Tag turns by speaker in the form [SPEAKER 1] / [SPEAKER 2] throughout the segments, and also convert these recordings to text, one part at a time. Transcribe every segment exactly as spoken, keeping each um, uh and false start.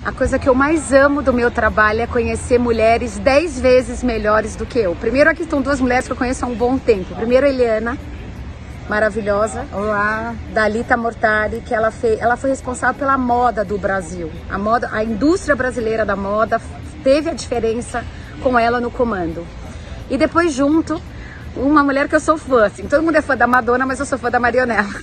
[SPEAKER 1] A coisa que eu mais amo do meu trabalho é conhecer mulheres dez vezes melhores do que eu. Primeiro, aqui estão duas mulheres que eu conheço há um bom tempo. Primeiro, a Eliana, maravilhosa.
[SPEAKER 2] Olá.
[SPEAKER 1] Dalita Mortari, que ela, fez, ela foi responsável pela moda do Brasil. A, moda, a indústria brasileira da moda teve a diferença com ela no comando. E depois, junto, uma mulher que eu sou fã. Assim, todo mundo é fã da Madonna, mas eu sou fã da Marianela.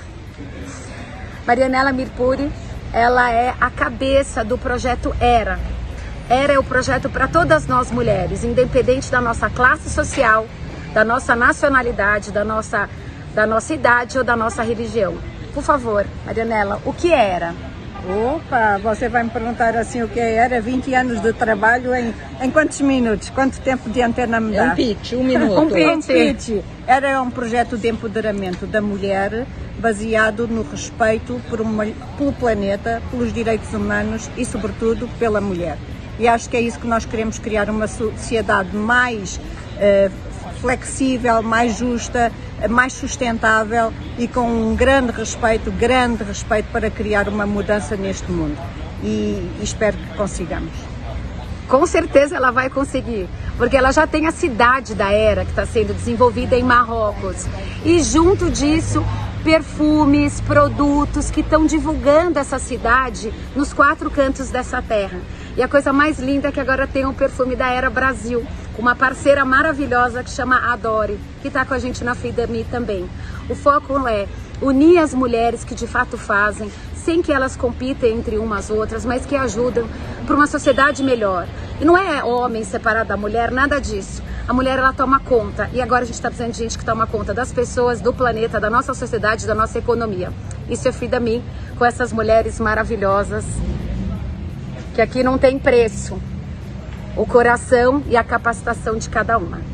[SPEAKER 1] Marianela Mirpuri. Ela é a cabeça do projeto Era. Era é o projeto para todas nós mulheres, independente da nossa classe social, da nossa nacionalidade, da nossa, da nossa idade ou da nossa religião. Por favor, Marianela, o que Era?
[SPEAKER 2] Opa, você vai me perguntar assim o que era, vinte anos de trabalho em, em quantos minutos? Quanto tempo de antena me dá?
[SPEAKER 3] Um pitch, um minuto.
[SPEAKER 2] um pitch. Um pitch. Era um projeto de empoderamento da mulher, baseado no respeito por uma, pelo planeta, pelos direitos humanos e, sobretudo, pela mulher. E acho que é isso que nós queremos, criar uma sociedade mais uh, flexível, mais justa, mais sustentável e com um grande respeito, grande respeito para criar uma mudança neste mundo. E, e espero que consigamos.
[SPEAKER 1] Com certeza ela vai conseguir, porque ela já tem a cidade da Era que está sendo desenvolvida em Marrocos. E junto disso, perfumes, produtos que estão divulgando essa cidade nos quatro cantos dessa terra. E a coisa mais linda é que agora tem um perfume da Era Brasil, com uma parceira maravilhosa que chama Adore, que está com a gente na FeedMe também. O foco é unir as mulheres que de fato fazem, sem que elas compitem entre umas outras, mas que ajudam para uma sociedade melhor. E não é homem separado da mulher, nada disso. A mulher, ela toma conta, e agora a gente está precisando de gente que toma conta das pessoas, do planeta, da nossa sociedade, da nossa economia. Isso é FeedMe, com essas mulheres maravilhosas, que aqui não tem preço. O coração e a capacitação de cada uma.